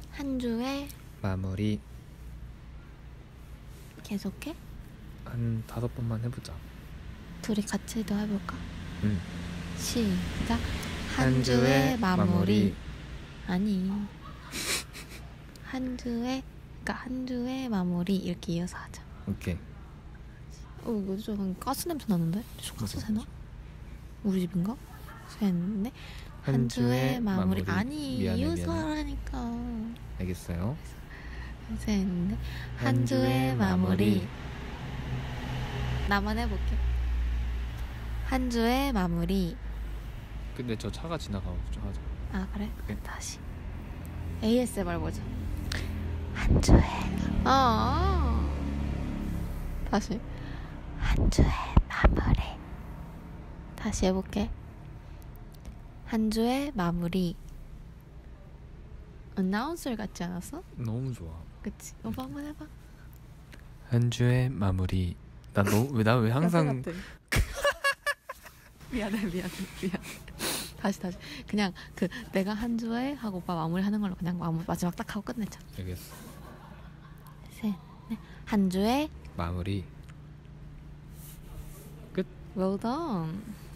한 주의 마무리. 계속해? 한 5번만 해보자. 둘이 같이도 해볼까? 응. 시작. 한 주의 마무리. 아니 한 주의, 그러니까 한 주의 마무리 이렇게 이어서 하자. 오케이. 이거 좀 가스 냄새 나는데? 저 가스 맞아, 새나? 맞아. 우리 집인가? 샜네. 한 주의 마무리. 아니 미안해, 이어서 미안해. 하라니까. 알겠어요. 샜네. 한 주의 마무리. 나만 해볼게. 한 주의 마무리. 근데 저 차가 지나가고 좀 하자. 아 그래? 오케이. 다시 ASMR 보자. 한 주의 다시 한 주의 마무리. 다시 해볼게. 한 주의 마무리. 어나운서 같지 않았어? 너무 좋아. 그치? 오빠 한번 해봐. 한 주의 마무리. 나 왜 항상 미안해. 다시 그냥 그 내가 한 주에 하고 오빠 마무리 하는 걸로 그냥 마지막 딱 하고 끝내자. 알겠어. 셋, 넷. 한 주에 마무리. 끝. well done.